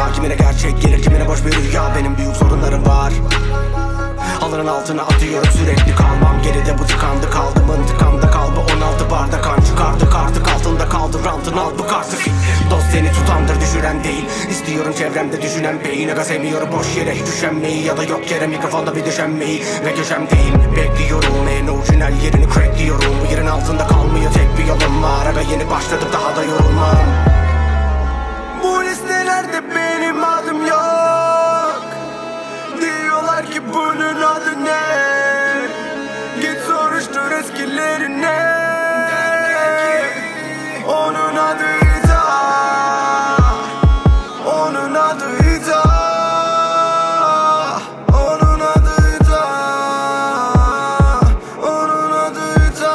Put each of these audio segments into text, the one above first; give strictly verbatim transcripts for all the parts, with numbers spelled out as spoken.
dünya. Kimine gerçek gelir, kimine boş bir rüya. Benim büyük sorunlarım var, halının altına atıyorum sürekli. Kalmam geride, bu tıkandı kaldım intikamda kalbi. On altı barda kan çıkardı, artık altında kaldı rantın al bu kartı. Dost seni tutandır, düşüren değil. İstiyorum çevremde düşünen beyin. Aga sevmiyorum boş yere hiç üşenmeyi, ya da yok yere mikrofonda bir düşenmeyi. Ve köşem değil, bekliyorum en orijinal yerini crack diyorum. Bu yerin altında kalmıyor, tek bir yolum var. Aga yeni başladım, daha da yorulmam. Bu listelerde benim adım yok. Diyorlar ki bunun adı ne? Git soruştur eskilerine. Onun adı İza, onun adı İza, onun adı İza, onun adı İza.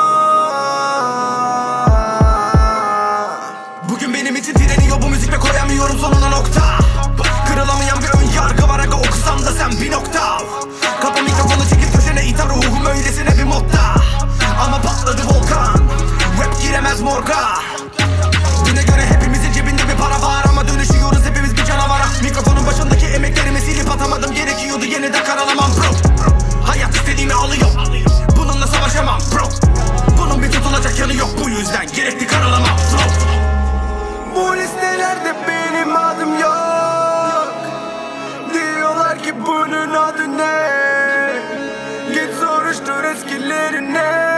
Bugün benim için direniyor bu müzik ve koyamıyorum sonuna nokta. Kırılamayan bir ön yargı var aga, okusam da sen bir nokta. Kapa mikrofonu çekip köşene iter, ruhum öylesine bir modda. Ama patladı volkan, rap giremez morga. Düne göre hepimizin cebinde bir para var, ama dönüşüyoruz hepimiz bir canavara. Mikrofonun başındaki emeklerimi silip atamadım, gerekiyordu yeniden karalamam bro. Hayat istediğimi alıyor, bununla savaşamam bro. Bunun bir tutulacak yanı yok, bu yüzden gerekli karalamam bro. Bu listelerde benim adım yok. Diyorlar ki bunun adı ne? Git soruştur eskilerine.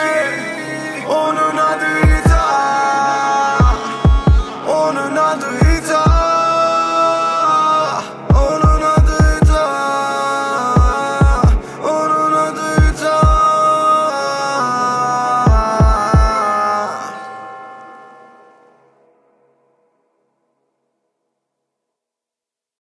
Onun adı İza, onun adı İza.